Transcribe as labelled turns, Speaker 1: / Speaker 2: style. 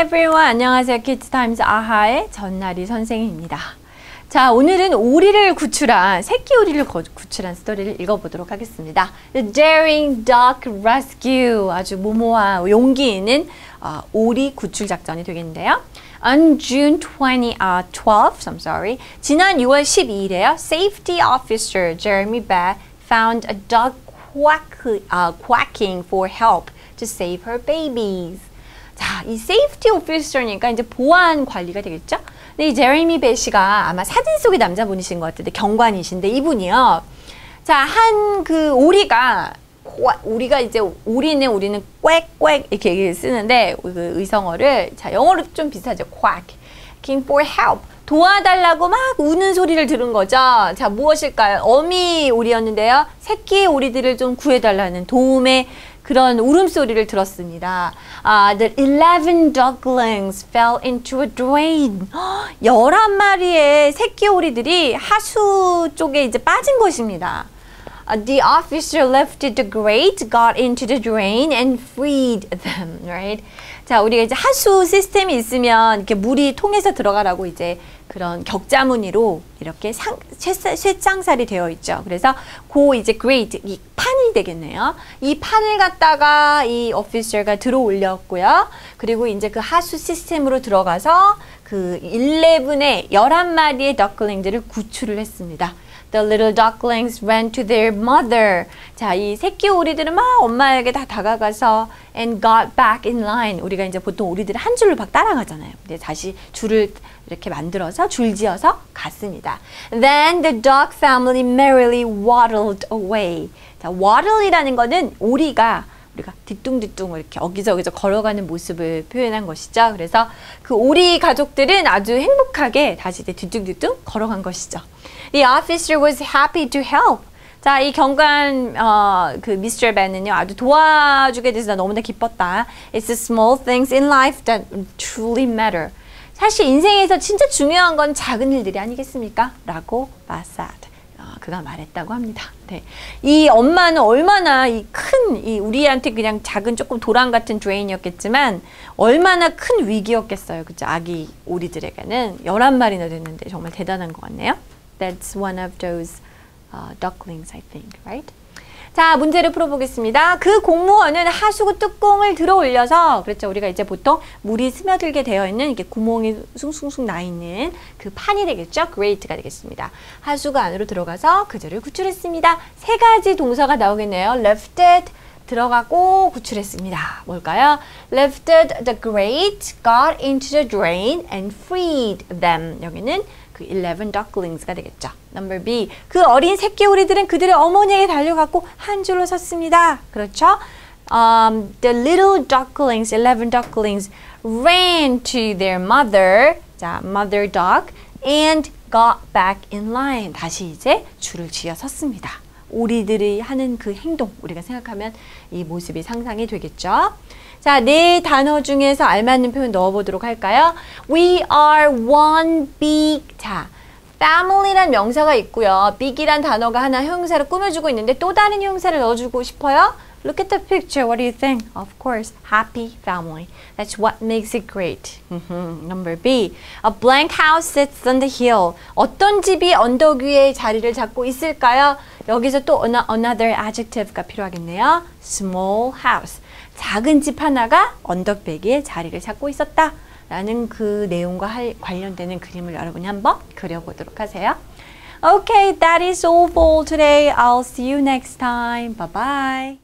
Speaker 1: everyone. 안녕하세요. 키즈타임즈 아하의 전나리 선생님입니다. 자, 오늘은 오리를 구출한, 새끼 오리를 구출한 스토리를 읽어보도록 하겠습니다. The Daring Duck Rescue. 아주 모모한 용기 있는 오리 구출 작전이 되겠는데요. On June 12th, 지난 6월 12일에요. Safety Officer Jeremy Beck found a duck quacking for help to save her babies. 자, 이 세이프티 오피서니까 이제 보안 관리가 되겠죠? 근데 이 제레미 벳이가 아마 사진 속의 남자분이신 것 같은데 경관이신데 이분이요. 자, 한 그 우리가 이제 우리는 꽥꽥 이렇게 쓰는데 그 의성어를 자 영어로 좀 비슷하죠. quacking for help. 도와달라고 막 우는 소리를 들은 거죠. 자, 무엇일까요? 어미 오리였는데요. 새끼 오리들을 좀 구해달라는 도움의 그런 울음소리를 들었습니다. The 11 ducklings fell into a drain. 11마리의 새끼 오리들이 하수 쪽에 이제 빠진 것입니다. The officer lifted the grate, got into the drain and freed them, right? 자, 우리가 이제 하수 시스템이 있으면 이렇게 물이 통해서 들어가라고 이제 그런 격자무늬로 이렇게 쇠장살이 되어 있죠. 그래서 이제 grate, 이 판이 되겠네요. 이 판을 갖다가 이 officer가 들어 올렸고요. 그리고 이제 그 하수 시스템으로 들어가서 그 11마리의 duckling들을 구출을 했습니다. The little ducklings ran to their mother. 자, 이 새끼 오리들은 막 엄마에게 다 다가가서 and got back in line. 우리가 이제 보통 오리들은 한 줄로 막 따라가잖아요. 근데 다시 줄을 이렇게 만들어서 줄지어서 갔습니다. Then the duck family merrily waddled away. 자, waddle이라는 거는 우리가 뒤뚱뒤뚱 이렇게 어기저기저 걸어가는 모습을 표현한 것이죠. 그래서 그 오리 가족들은 아주 행복하게 다시 이제 뒤뚱뒤뚱 걸어간 것이죠. The officer was happy to help. 자, 이 경관 그 미스터 벤은요 아주 도와주게 돼서 너무나 기뻤다. It's the small things in life that truly matter. 사실 인생에서 진짜 중요한 건 작은 일들이 아니겠습니까? 라고 그가 말했다고 합니다. 네. 이 엄마는 얼마나 이 우리한테 그냥 작은 조금 도랑 같은 드레인이었겠지만 얼마나 큰 위기였겠어요. 그죠? 아기 오리들에게는 11마리나 됐는데 정말 대단한 것 같네요. That's one of those ducklings, I think, right? 자, 문제를 풀어보겠습니다. 그 공무원은 하수구 뚜껑을 들어 올려서, 그렇죠. 우리가 이제 보통 물이 스며들게 되어 있는 이렇게 구멍이 숭숭숭 나 있는 그 판이 되겠죠. grate가 되겠습니다. 하수구 안으로 들어가서 그들을 구출했습니다. 세 가지 동사가 나오겠네요. lifted, 들어가고 구출했습니다. 뭘까요? lifted the grate, got into the drain, and freed them. 여기는 그 11 ducklings가 되겠죠. Number B. 그 어린 새끼 오리들은 그들의 어머니에게 달려갔고 한 줄로 섰습니다. 그렇죠? The little ducklings, 11 ducklings, ran to their mother, 자, mother duck, and got back in line. 다시 이제 줄을 지어 섰습니다. 오리들이 하는 그 행동, 우리가 생각하면 이 모습이 상상이 되겠죠. 자, 네 단어 중에서 알맞는 표현 넣어보도록 할까요? We are one big, 자, family란 명사가 있고요. big이란 단어가 하나 형용사를 꾸며주고 있는데 또 다른 형용사를 넣어주고 싶어요? Look at the picture. What do you think? Of course, happy family. That's what makes it great. Number B. A blank house sits on the hill. 어떤 집이 언덕 위에 자리를 잡고 있을까요? 여기서 또 another adjective가 필요하겠네요. Small house. 작은 집 하나가 언덕배기에 자리를 잡고 있었다. 라는 그 내용과 관련되는 그림을 여러분이 한번 그려보도록 하세요. Okay, that is all for today. I'll see you next time. Bye-bye.